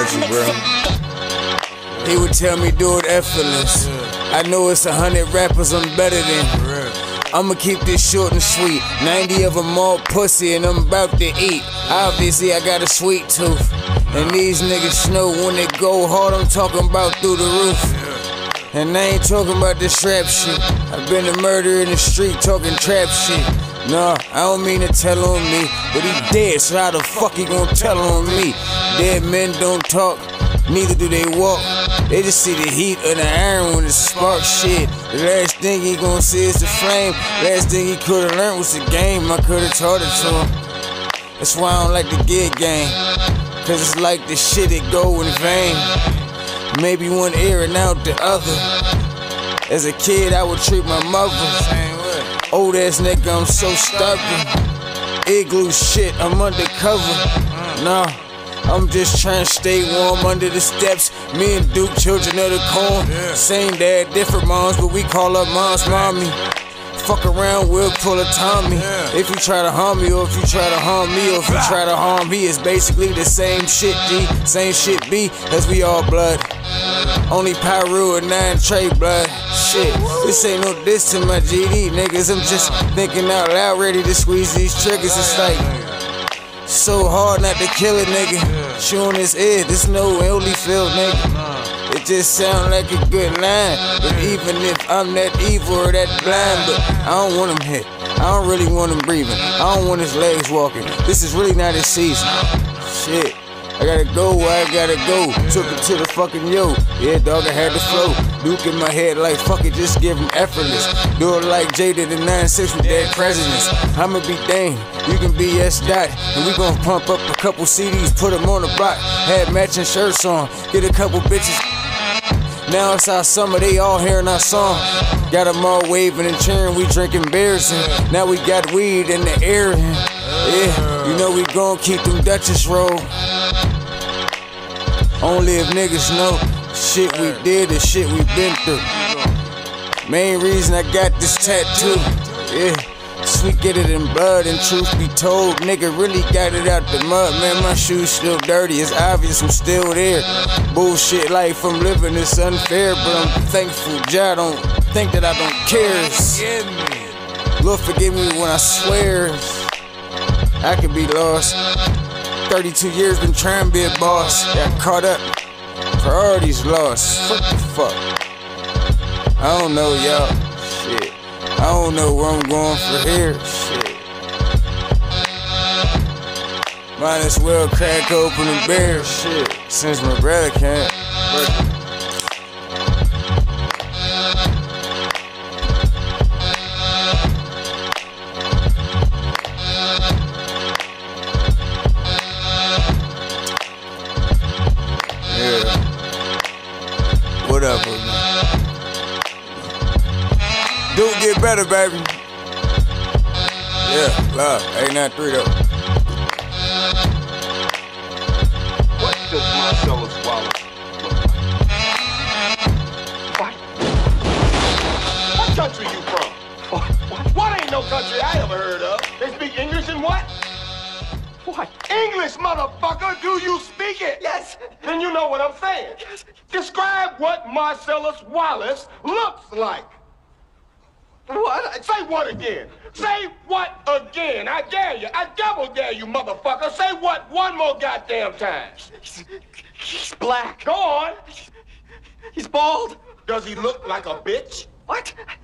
you, bro. He would tell me do it effortless. I know it's 100 rappers I'm better than. I'ma keep this short and sweet. 90 of them all pussy and I'm about to eat. Obviously I got a sweet tooth. And these niggas know when they go hard, I'm talking about through the roof. And I ain't talking about this rap shit. I've been a murderer in the street talking trap shit. Nah, I don't mean to tell on me, but he dead, so how the fuck he gon' tell on me? Dead men don't talk, neither do they walk. They just see the heat of the iron when it sparks shit. The last thing he gon' see is the flame. Last thing he could've learned was the game. I could've taught it to him. That's why I don't like the gig game, cause it's like the shit it go in vain. Maybe one ear and out the other. As a kid I would treat my mother. Old ass nigga, I'm so stubborn. Igloo shit, I'm undercover. Nah, I'm just trying to stay warm under the steps. Me and Duke, children of the corn. Same dad, different moms, but we call up moms mommy. Fuck around, we'll pull a Tommy. If you try to harm me, or if you try to harm me, or if you try to harm me, it's basically the same shit, G. Same shit, B, as we all blood. Only Pyru and 9 Trey blood. Shit, this ain't no diss to my GD niggas. I'm just thinking out loud, ready to squeeze these triggers. It's like so hard not to kill a nigga. Chewing his ear, this no Holyfield nigga. It just sound like a good line, but even if I'm that evil or that blind, but I don't want him hit. I don't really want him breathing. I don't want his legs walking. This is really not his season. Shit. I gotta go where I gotta go. Took it to the fucking yo. Yeah, dog, I had the flow. Duke in my head like fuck it, just give him effortless. Do it like Jay did in 9-6 with dead presidents. I'ma be Dane, you can be S. Dot. And we gon' pump up a couple CDs, put them on the block. Had matching shirts on, get a couple bitches. Now it's our summer, they all hearing our song. Got them all waving and cheering, we drinking beers. And now we got weed in the air. Yeah, you know we gon' keep them Dutchess roll. Only if niggas know shit we did and shit we been through. Main reason I got this tattoo, yeah. Sweet get it in blood, and truth be told, nigga really got it out the mud. Man, my shoes still dirty, it's obvious I'm still there. Bullshit life I'm living, it's unfair, but I'm thankful Jah don't think that I don't care. Lord forgive me when I swear I could be lost. 32 years been trying to be a boss. Got caught up, priorities lost. What the fuck? I don't know, y'all. Shit. I don't know where I'm going for here. Shit. Might as well crack open a beer. Shit. Since my brother can't. Whatever, man. Dude, get better, baby. Yeah, love. 893 though. What does Marcellus Wallace look like? What country you from? What ain't no country I ever heard of? They speak English and what? What? English, motherfucker! Do you speak it? Yes. Then you know what I'm saying. Yes. Describe what Marcellus Wallace looks like. What? Say what again? Say what again? I dare you. I double dare you, motherfucker. Say what one more goddamn time. He's black. Go on. He's bald. Does he look like a bitch? What?